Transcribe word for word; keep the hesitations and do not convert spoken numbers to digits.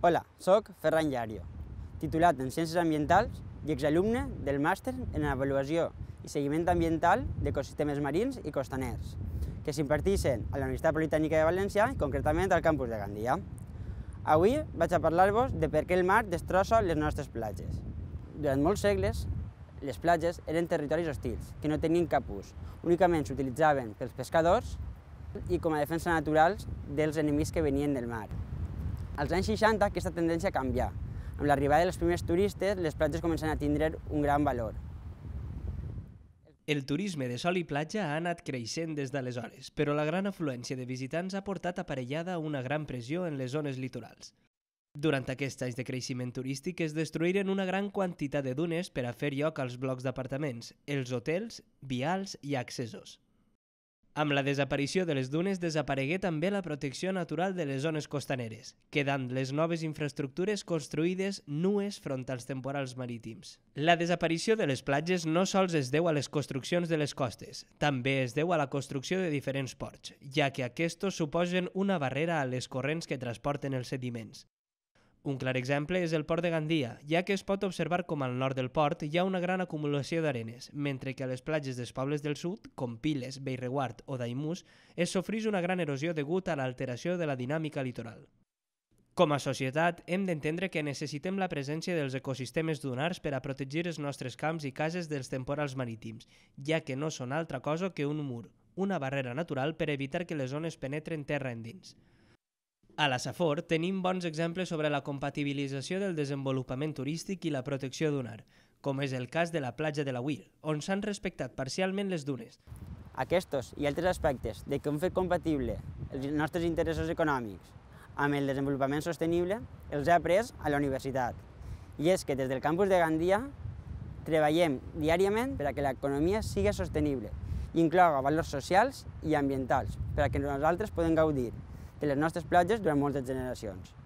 Hola, soc Ferran Llario, titulat en Ciències Ambientals i exalumne del Màster en Avaluació i Seguiment Ambiental d'Ecosistemes Marins i Costaners, que s'imparteixen a la Universitat Politècnica de València i concretament al campus de Gandia. Avui vaig a parlar-vos de per què el mar destrossa les nostres platges. Durant molts segles, les platges eren territoris hostils, que no tenien cap ús. Únicament s'utilitzaven pels pescadors i com a defensa naturals dels enemics que venien del mar. Als anys seixanta aquesta tendència canvià. Amb l'arribada dels primers turistes, les platges començaven a tindre un gran valor. El turisme de sol i platja ha anat creixent des d'aleshores, però la gran afluència de visitants ha portat aparellada una gran pressió en les zones litorals. Durant aquests anys de creixement turístic es destruïren una gran quantitat de dunes per a fer lloc als blocs d'apartaments, els hotels, vials i accessos. Amb la desaparició de les dunes desaparegué també la protecció natural de les zones costaneres, quedant les noves infraestructures construïdes nues front als temporals marítims. La desaparició de les platges no sols es deu a les construccions de les costes, també es deu a la construcció de diferents ports, ja que aquests suposen una barrera a les corrents que transporten els sediments. Un clar exemple és el port de Gandia, ja que es pot observar com al nord del port hi ha una gran acumulació d'arenes, mentre que a les platges dels pobles del sud, com Piles, Bellreguard o Daimús, es sofreix una gran erosió degut a l'alteració de la dinàmica litoral. Com a societat, hem d'entendre que necessitem la presència dels ecosistemes dunars per a protegir els nostres camps i cases dels temporals marítims, ja que no són altra cosa que un mur, una barrera natural per evitar que les ones penetren terra endins. A la Safor tenim bons exemples sobre la compatibilització del desenvolupament turístic i la protecció dunar, com és el cas de la platja de la Huir, on s'han respectat parcialment les dunes. Aquests i altres aspectes de com fer compatible els nostres interessos econòmics amb el desenvolupament sostenible els he après a la universitat. I és que des del campus de Gandia treballem diàriament per a que l'economia sigui sostenible i incloga valors socials i ambientals per a que nosaltres podem gaudir de les nostres platges durant moltes generacions.